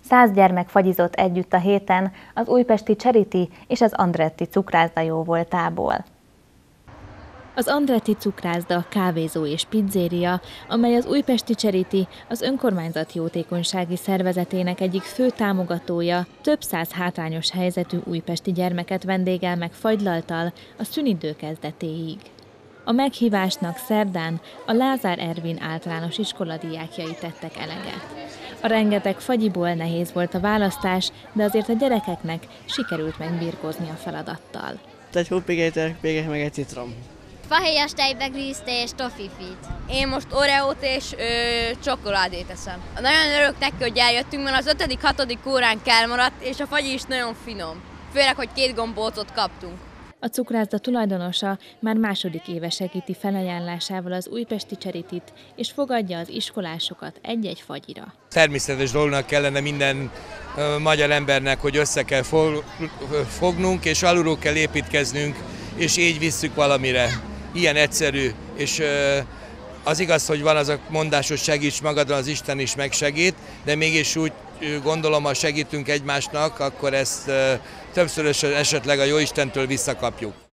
100 gyermek fagyizott együtt a héten az újpesti Charity és az Andretti cukrászda jóvoltából. Az Andretti cukrászda, kávézó és pizzéria, amely az újpesti Charity, az önkormányzat jótékonysági szervezetének egyik fő támogatója, több száz hátrányos helyzetű újpesti gyermeket vendégel meg fagylalttal a szünidő kezdetéig. A meghívásnak szerdán a Lázár Ervin általános iskola diákjai tettek eleget. A rengeteg fagyiból nehéz volt a választás, de azért a gyerekeknek sikerült megbirkózni a feladattal. Egy húpigéter, meg egy citrom. Fahéjas tejbe grízte és toffifit. Én most oreót és csokoládét eszem. Nagyon örülök neki, hogy eljöttünk, mert az 5.-6. óránk elmaradt, és a fagyi is nagyon finom. Főleg, hogy 2 gombócot kaptunk. A cukrászda tulajdonosa már második éve segíti felajánlásával az újpesti Charityt, és fogadja az iskolásokat egy-egy fagyira. Természetes dolognak kellene minden magyar embernek, hogy össze kell fognunk, és alulról kell építkeznünk, és így visszük valamire. Ilyen egyszerű, és az igaz, hogy van az a mondás, hogy segíts magadon, az Isten is megsegít, de mégis úgy gondolom, ha segítünk egymásnak, akkor ezt többszörösen esetleg a Jóistentől visszakapjuk.